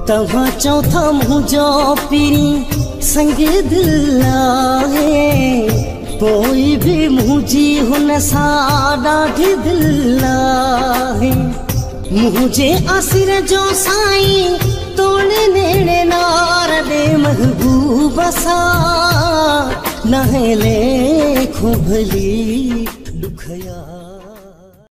तव्हां चओ था मुंहिंजो पीरी संग दिल आहे, पोइ बि मुंहिंजी हुन सां ॾाढी दिल आहे। मुझे आसिर जो साईं तोड़े नेड़े नार दे महबूब सा नहले खुभली दुखया।